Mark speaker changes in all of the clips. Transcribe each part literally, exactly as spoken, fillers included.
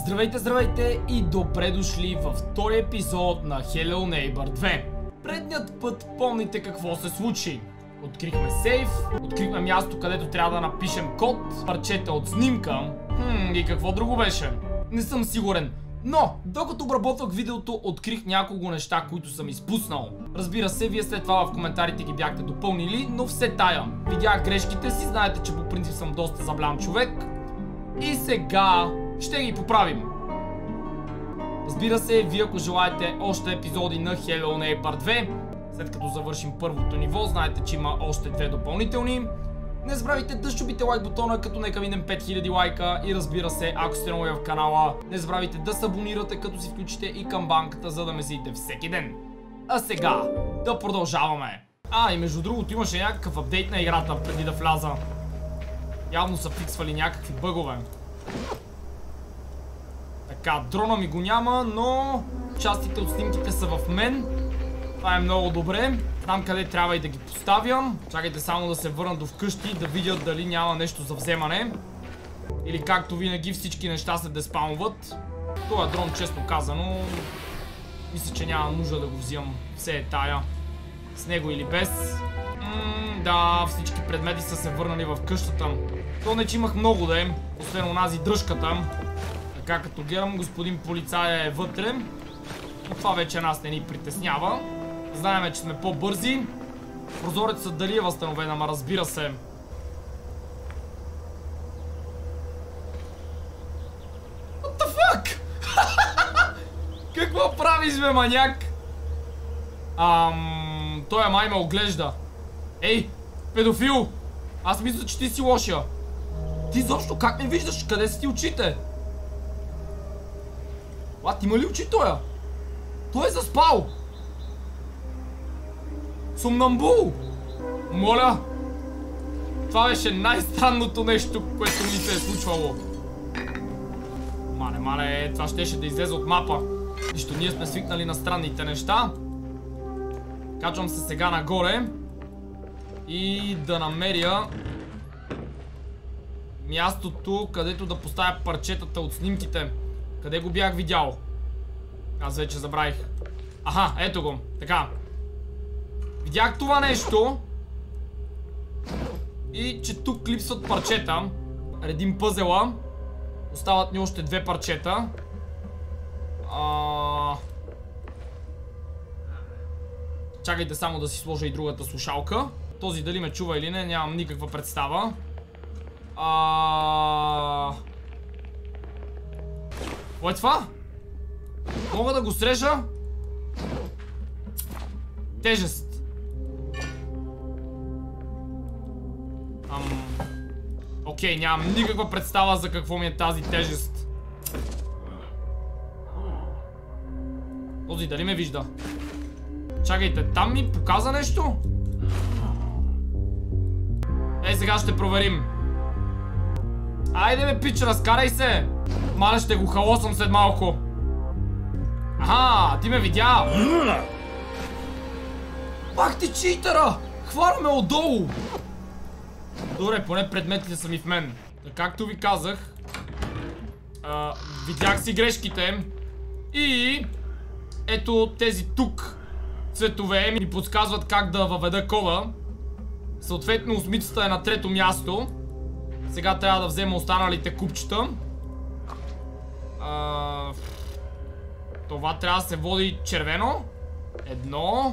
Speaker 1: Здравейте, здравейте и добре дошли във втори епизод на Hello Neighbor две. Предният път помните какво се случи. Открихме сейф, открихме място, където трябва да напишем код, парчета от снимка. Хм, и какво друго беше? Не съм сигурен. Но, докато обработвах видеото, открих няколко неща, които съм изпуснал. Разбира се, вие след това в коментарите ги бяхте допълнили, но все тая. Видях грешките си, знаете, че по принцип съм доста заблям човек. И сега ще ги поправим. Разбира се, вие ако желаете още епизоди на Hello Neighbor две, след като завършим първото ниво, знаете, че има още две допълнителни. Не забравяйте да щупите лайк бутона, като нека минем пет хиляди лайка. И разбира се, ако сте нови в канала, не забравяйте да се абонирате, като си включите и камбанката, за да ме видите всеки ден. А сега да продължаваме. А, и между другото имаше някакъв апдейт на играта преди да вляза. Явно са фиксвали някакви бъгове. Така, дрона ми го няма, но частите от снимките са в мен. Това е много добре. Знам къде трябва и да ги поставям. Чакайте само да се върна до вкъщи, да видя дали няма нещо за вземане. Или както винаги всички неща се деспаунват. Това е дрон, честно казано. Мисля, че няма нужда да го взимам. Все е тая. С него или без. М да, всички предмети са се върнали в къщата. То не че имах много да е, освен онази дръжката. Така като гледам, господин полицая е вътре. Но това вече нас не ни притеснява. Знаеме, че сме по-бързи. Прозорецът дали е възстановен, ама разбира се. What the fuck? Какво правиш, бе, маняк? Ам... Той май ме оглежда. Ей, педофил! Аз мисля, че ти си лошия. Ти защо как не виждаш? Къде са ти очите? Лад, има ли очи тоя? Той е заспал! Сомнамбул! Моля! Това беше най-странното нещо, което ми се е случвало. Мале, мале, това щеше да излезе от мапа. Нищо, ние сме свикнали на странните неща. Качвам се сега нагоре. И да намеря мястото, където да поставя парчетата от снимките. Къде го бях видял? Аз вече забравих. Аха, ето го. Така. Видях това нещо. И че тук липсват парчета. Редим пъзела. Остават ни още две парчета. А... Чакайте само да си сложа и другата слушалка. Този дали ме чува или не, нямам никаква представа. А... Какво е това? Мога да го срежа? Тежест. Ам... Окей, нямам никаква представа за какво ми е тази тежест. Този дали ме вижда? Чакайте, там ми показа нещо? Ей, сега ще проверим. Айде бе, пич, разкарай се. Мале, ще го халосам след малко. Аха, ти ме видя. Пак ти читъра. Хвана ме отдолу. Добре, поне предметите са ми в мен. Както ви казах, а, видях си грешките. И ето тези тук цветове ми подсказват как да въведа кода. Съответно осмицата е на трето място. Сега трябва да взема останалите купчета. А, това трябва да се води червено. Едно.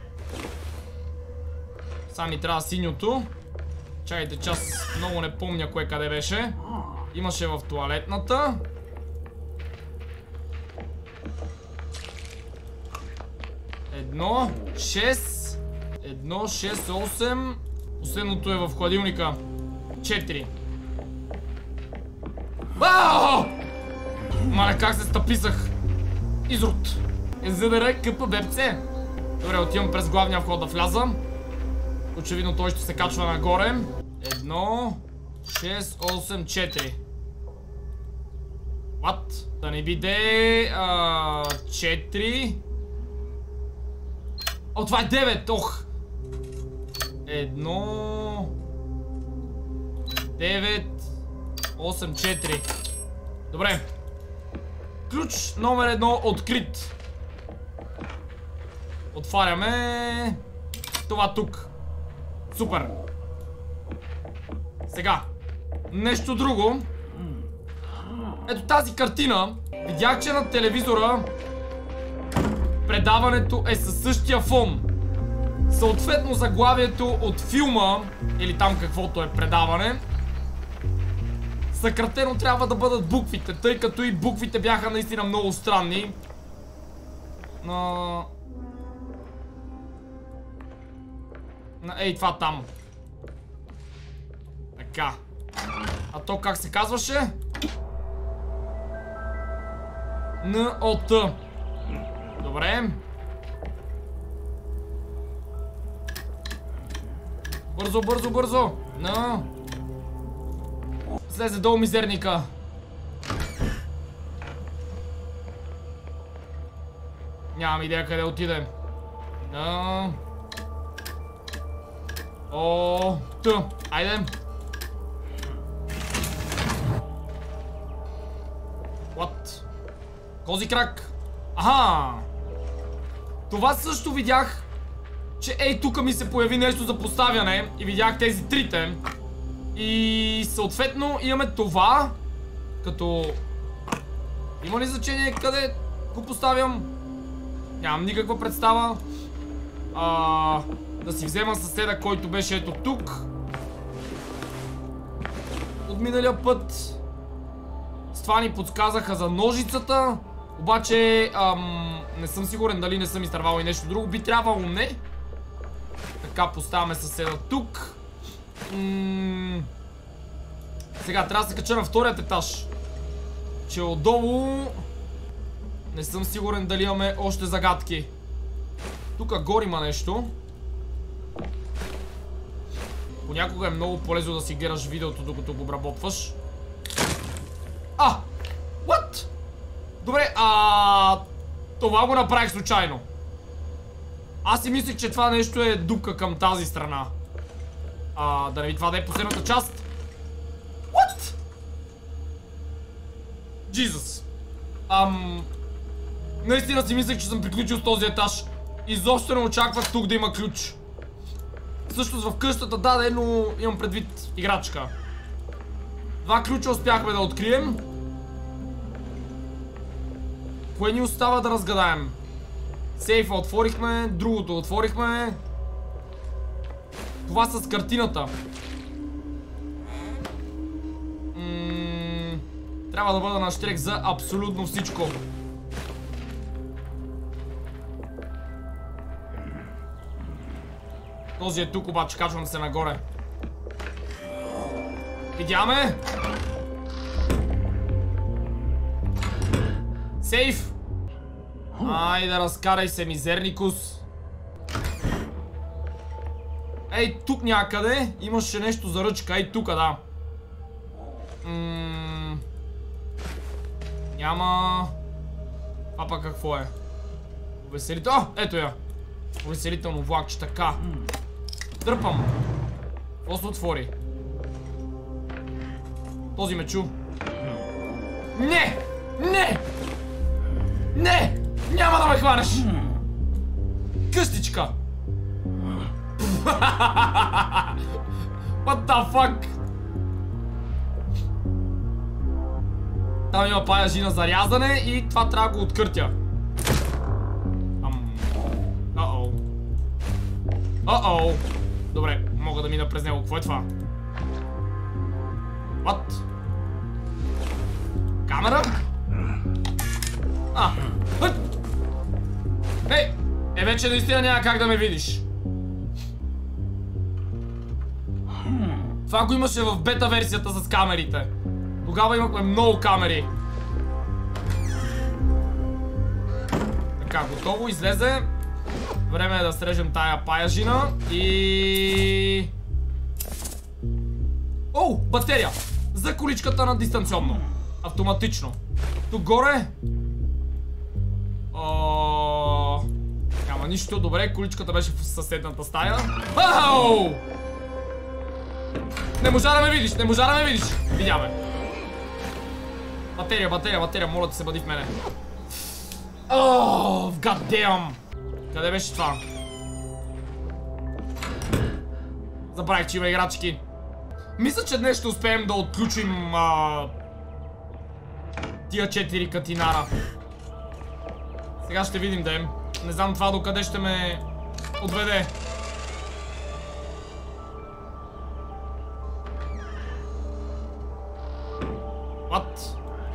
Speaker 1: Сами трябва синьото. Чакайте, че аз много не помня кое къде беше. Имаше в тоалетната. Едно, шест. Едно, шест, осем. Последното е в хладилника. Четири. Ааа! Мале, как се стъписах? Изрут. ЗДР КПБПЦ. Добре, отивам през главния вход да вляза. Очевидно той ще се качва нагоре. Едно, шест, осем, четири. What? Да не биде... А, четири. О, това е девет, ох! Едно... девет... осем, четири. Добре. Ключ номер едно открит. Отваряме това тук. Супер. Сега. Нещо друго. Ето тази картина. Видях, че на телевизора предаването е със същия фон. Съответно заглавието от филма, или там каквото е предаване, съкратено трябва да бъдат буквите, тъй като и буквите бяха наистина много странни. Но... Ей, това там. Така. А то как се казваше? Н О Т. Добре. Бързо, бързо, бързо. Но. Слезе долу мизерника. Нямам идея къде отиде. Но. О, Т. Айде. What? Кози крак. Аха. Това също видях, че ей тук ми се появи нещо за поставяне и видях тези трите. И съответно имаме това. Като... Има ли значение къде го поставям? Нямам никаква представа. А, да си взема съседа, който беше ето тук. От миналия път. С това ни подсказаха за ножицата. Обаче ам, не съм сигурен дали не съм изтървал и нещо друго. Би трябвало не. Така, поставяме съседа тук. М Сега трябва да се кача на вторият етаж. Че отдолу не съм сигурен дали имаме още загадки. Тук горе има нещо. Понякога е много полезно да си гледаш видеото, докато го обработваш. А! What? Добре, а... това го направих случайно. Аз си мислех, че това нещо е дупка към тази страна. А, да не ви това да е последната част. What? Jesus. Ам... Наистина си мислех, че съм приключил с този етаж. Изобщо не очаквах тук да има ключ. Всъщност в къщата даде, но имам предвид играчка. Два ключа успяхме да открием. Кое ни остава да разгадаем? Сейфа отворихме, другото отворихме. Това с картината. М- Трябва да бъда на щрек за абсолютно всичко. Този е тук, обаче качвам се нагоре. Видяме. Сейф. Айде, разкарай се, мизерникус. Ей, тук някъде имаше нещо за ръчка. Ей, тук, да. М- Няма. Това пък какво е? Увеселително. О, ето я. Увеселително влакче, така. Дърпам. Какво се отвори? Този ме чу. Не! Не! Не! Няма да ме хванеш! Къстичка! What the fuck? Там има паяжи на зарязане и това трябва да го откъртя. Ам... Uh-oh. Uh-oh. Добре, мога да мина през него. Какво е това? What? Камера? А, хът! Ей! Е, вече наистина няма как да ме видиш. Това го имаше в бета версията с камерите. Тогава имахме много камери. Така, готово, излезе. Време е да срежем тая паяжина. И... О, батерия! За количката на дистанционно. Автоматично. Тук горе. О... Няма нищо. Добре, количката беше в съседната стая. Ау! Не можа да ме видиш, не можа да ме видиш. Видяме. Батерия, батерия, батерия, моля да се бъди в мене. Ооо, god damn! Къде беше това? Забравих, че има играчки. Мисля, че днес ще успеем да отключим а... тия четири катинара. Сега ще видим, да им. Не знам това докъде ще ме отведе. What?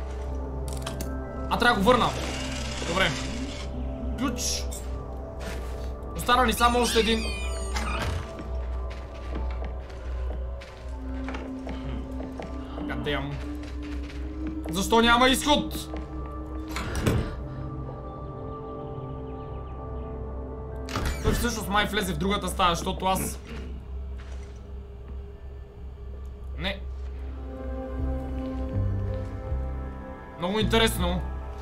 Speaker 1: А, трябва да го върна. Добре. Ключ. Остана ни само още един. Гадеям. Защо няма изход? Той всъщност май влезе в другата стая, защото аз... Не. Много интересно.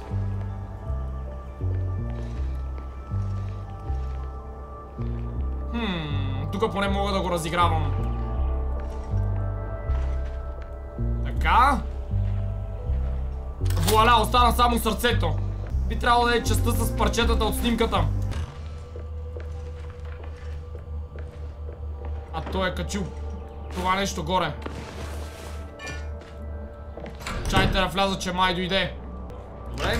Speaker 1: Хм, тук поне мога да го разигравам. Така. Вуаля, остана само сърцето. Би трябвало да е частта с парчетата от снимката. А той е качил това нещо горе. Чайте да вляза, че май дойде. Добре.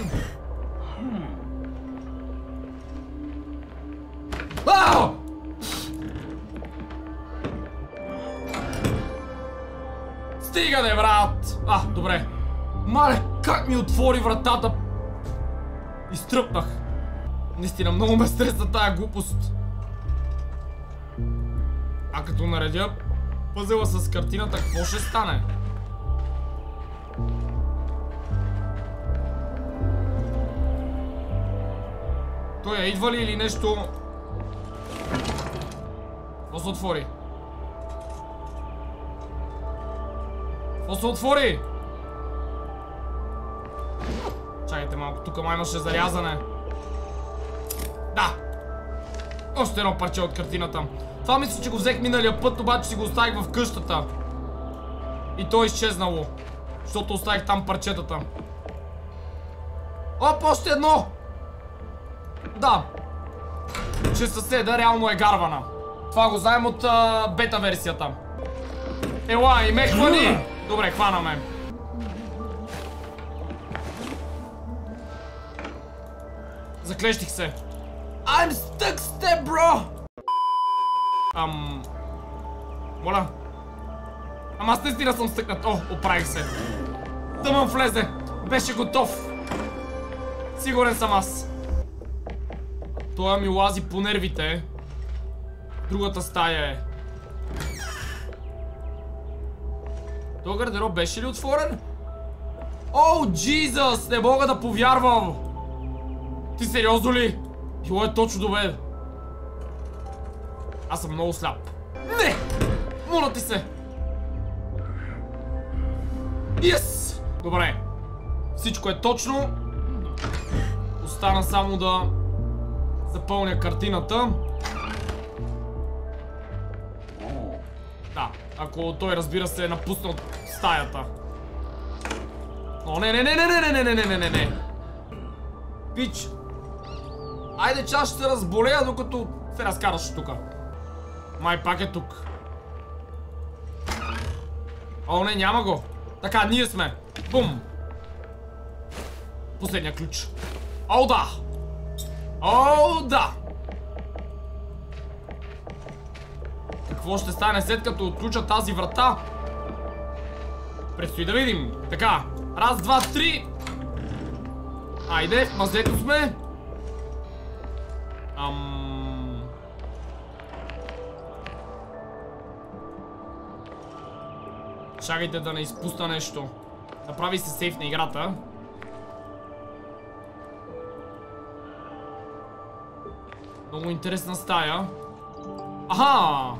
Speaker 1: Ааа! Стига де, брат! А, добре. Мале, как ми отвори вратата? Изтръпнах. Наистина, много ме стреса тая глупост. А като наредя пъзела с картината, какво ще стане? Той я идва ли или нещо? Какво се отвори? Какво се отвори? Чакайте малко, тук май имаше зарязане. Да! Още едно парче от картината. Това мисля, че го взех миналия път, обаче си го оставих в къщата. И то е изчезнало. Защото оставих там парчетата. Оп, още едно! Да. Че съседа реално е гарвана. Това го знаем от а, бета версията. Ела, и ме хвани! Добре, хванаме. Заклещих се. I'm stuck, step, bro! Ам... Моля. Ама аз наистина съм стъкнат. О, оправих се. Тъмън влезе. Беше готов. Сигурен съм аз. Той ми лази по нервите. Другата стая е. Той гардероб беше ли отворен? О, Джизъс! Не мога да повярвам! Ти сериозно ли? Било е точно до мен. Аз съм много сляп. Не! Моля ти се! Yes! Добре. Всичко е точно. Остана само да запълня картината. Да, ако той, разбира се, е напуснал стаята. О, не, не, не, не, не, не, не, не, не, не, не. Пич. Айде, че аз ще се разболея, докато се разкараш тук. Май пак е тук. О, не, няма го. Така, ние сме. Бум. Последния ключ. О, да. О, да. Какво ще стане след като отключа тази врата? Предстои да видим. Така, раз, два, три. Айде, в мазето сме. Ам... Чакайте да не изпусна нещо. Направи се сейф на играта. Много интересна стая. Аха!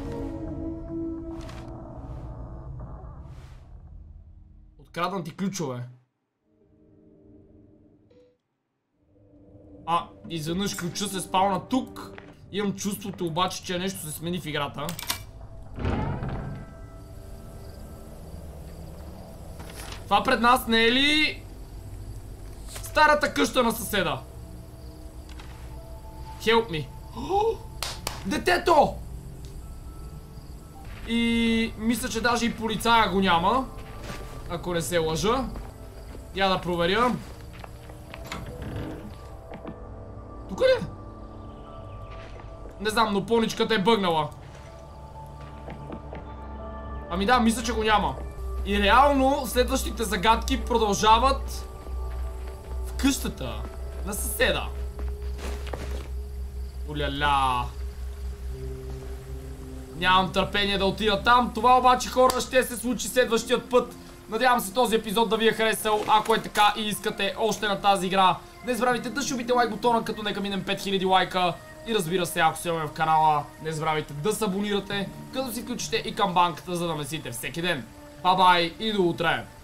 Speaker 1: Откраднати ключове. А, изведнъж ключа се спална тук. Имам чувството обаче, че нещо се смени в играта. Това пред нас не е ли старата къща на съседа? Help me. Детето! И мисля, че даже и полицая го няма. Ако не се лъжа. Я да проверя. Тук ли е? Не знам, но поничката е бъгнала. Ами да, мисля, че го няма. И реално следващите загадки продължават в къщата на съседа. Уляля. Нямам търпение да отида там. Това обаче, хора, ще се случи следващият път. Надявам се този епизод да ви е харесал. Ако е така и искате още на тази игра, не забравяйте да шубите лайк бутона, като нека минем пет хиляди лайка. И разбира се, ако сте в канала, не забравяйте да се абонирате, като си включите и камбанката, за да месите всеки ден. Бай-бай и до утре!